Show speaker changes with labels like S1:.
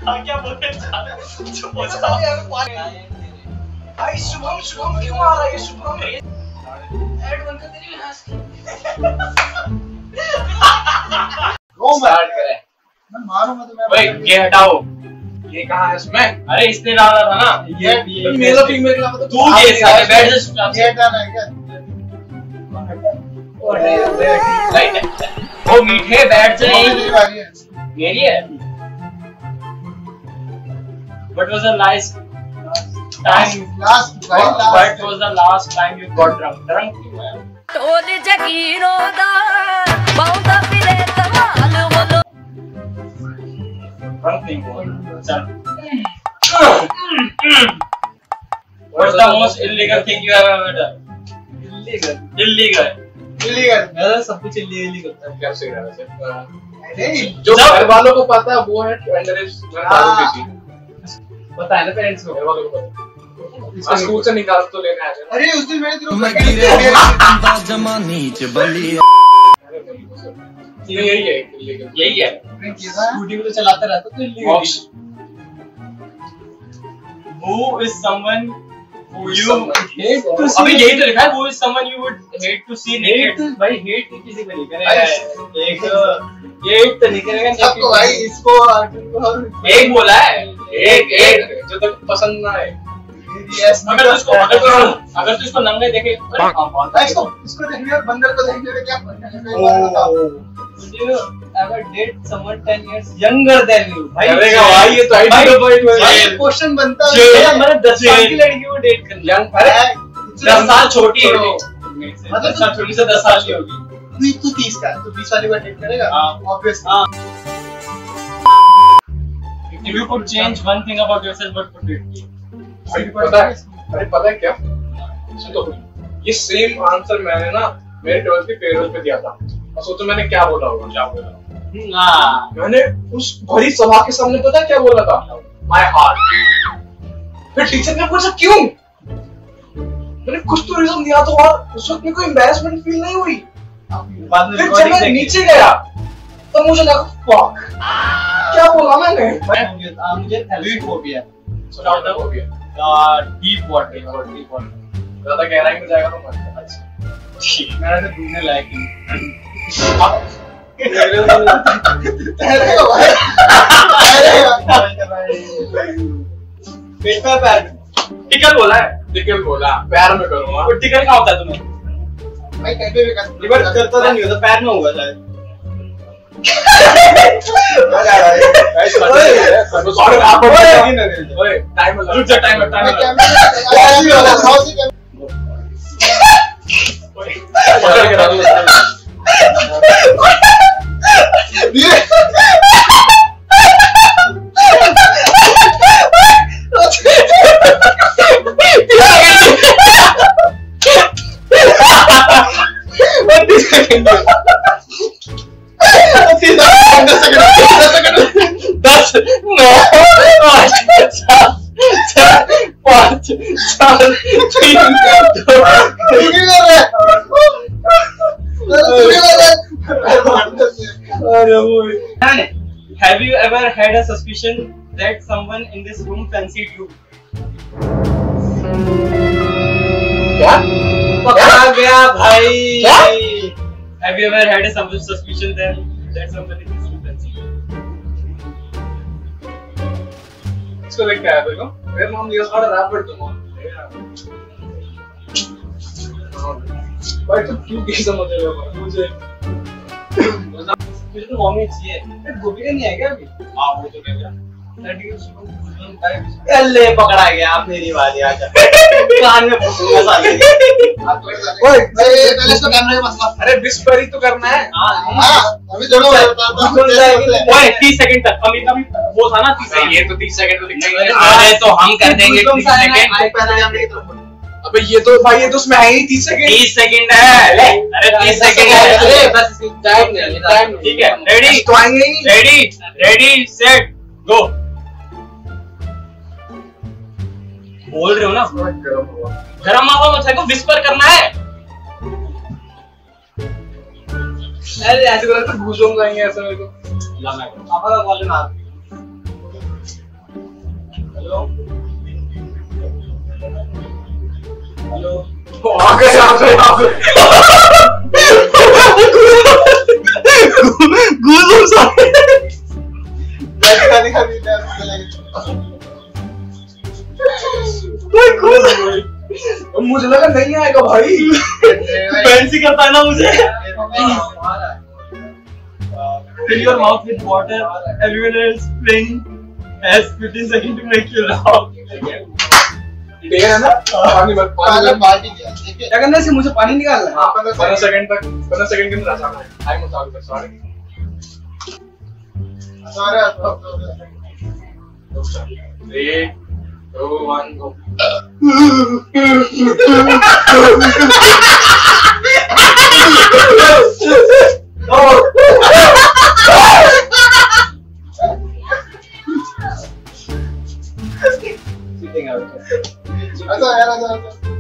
S1: क्या बोलते हैं? चुप हो जाओ।
S2: भाई शुभम क्यों आ रहा है? शुभम ऐड बंद कर तेरी हंस की।
S1: स्टार्ट करें।
S2: मैं मारूंगा तुम्हें।
S1: भाई ये हटाओ।
S3: ये कहाँ है इसमें?
S1: अरे इसने डाला था ना।
S3: ये मेल और फीमेल का मतलब
S1: तू ये सारे बैठ जा चुपचाप से।
S2: ये हटाना है क्या?
S1: ओ मीठे बैठ जा।
S2: मेरी बारी है।
S1: मेरी है। What was the last time?
S2: Last भाई
S1: What was the last time you got drunk? Drunk क्यों है?
S4: टोली जगीरो दा बहुत पिले तमाल बोलो
S1: Drunk नहीं बोल। चल। What's the most illegal thing you have ever done? Illegal.
S2: मैं सब कुछ इलीगली करता हूँ।
S3: कैसे कर रहे हैं?
S2: अरे
S3: जो घर वालों को पता है वो है अंडरएज दारू पीती।
S2: पता है ना पेरेंट्स को।
S3: घर वालों को पता है। स्कूल से निकाल तो लेने आ जाए।
S2: अरे उस दिन मैंने तेरे
S3: यही है illegal।
S1: यही है।
S2: स्कूटी को तो चलाता रहता तो illegal.
S1: Who is someone who you
S2: hate to see?
S1: अबे यही तो लिखा है। Who is someone you would hate to see naked?
S2: भाई हेट किसी को नहीं करेगा। एक हेट तो नहीं करेगा सबको भाई। इसको
S1: एक बोला है। एक
S3: जो तक पसंद ना आए।
S1: अगर तू इसको नंगे देखे
S2: इसको देखने और बंदर को देखने में क्या फर्क है? Would you ever date someone 10 years younger than you? भाई
S3: भाई ये तो आइडिया
S2: भाई क्वेश्चन बनता है। मैंने 10 साल की लड़की को डेट कर लिया।
S1: अरे 10 साल छोटी है वो। मतलब 10 साल छोटी से 10 साल की होगी।
S2: तू 30 का है, तू 20 वाली को डेट करेगा? Obviously.
S1: If you could change one thing about yourself, what would it be?
S3: पता है क्या? सुनो, ये सेम आंसर मैंने ना मेरे 12th की फेयरवेल पे दिया था। और सोचो मैंने क्या बोला होगा? क्या बोला? मैंने उस भरी सभा के सामने पता है क्या बोला था? My heart। फिर टीचर ने पूछा क्यों? मैंने कुछ तो रीजन दिया था और उस वक्त मेरे को एम्बैरेसमेंट फील नहीं हुई। फिर जब मैं नीचे गया तो मुझे लगा फक क्या बोला मैंने?
S2: मुझे थैलेमोफोबिया है।
S1: Deep water.
S3: ज्यादा गहराई में जाएगा तो मर जाएगा। अच्छा
S2: मेरा तो ढूंढने लायक नहीं। पेट पैर
S1: टिकल बोला है।
S3: टिकल बोला पैर में करूंगा।
S1: वो टिकल कहाँ होता है तुम्हें?
S2: भाई कैफे में रिवर्स करता तो नहीं होता, पैर में होगा शायद।
S1: Have you ever had a suspicion that someone in this room fancied you?
S3: क्या?
S2: पकड़ा गया भाई।
S3: क्या?
S1: Have you ever had a suspicion that someone in this room fancied you?
S3: इसको देख के आया देखो मेरा नाम लिया सारा रैपर तुम भाई तुम क्यों नहीं समझ रहे हो मुझे
S2: तो मम्मी चाहिए। गोभी का नहीं है क्या अभी?
S1: हाँ वो तो क्या
S2: ले पकड़ा गया। आप मेरी बारी आ जा। कान में फूंकूंगा साले।
S3: ओए
S2: पहले इसको कैमरे का मसला।
S3: अरे विस्पर ही तो करना है।
S2: हाँ अभी दोनों
S1: ओए 30 सेकंड तक कभी वो था ना 30 सेकंड।
S3: ये तो 30 सेकंड तो दिखना ही है।
S1: अरे तो हम कर देंगे 30 सेकंड।
S3: अबे ये तो भाई ये तो उसमें है ही 30 सेकंड।
S1: 30 सेकंड है। अरे 30 सेकंड है।
S2: अरे बस टाइम नहीं।
S1: ठीक है रेडी
S3: तो आएंगे ही।
S1: Ready set go. बोल रहे हो ना गरम मावा मत को विस्पर करना है।
S3: अरे ऐसे करो तो घुसूंगा ही ऐसा मेरे को।
S2: पापा का कॉल में
S1: हेलो
S3: आ गए मुझे लगा नहीं आएगा भाई।
S1: फैंसी करता है ना मुझे। Fill your mouth with water. Everyone else playing has 15 seconds to make you laugh.
S3: ठीक है ना? पानी मत
S2: पानी क्या करना है? मुझे पानी निकालना है।
S3: 15 सेकंड तक 15 सेकंड के अंदर आसाना है। टाइम चालू कर सारे 3 2 1 go।
S2: अच्छा यार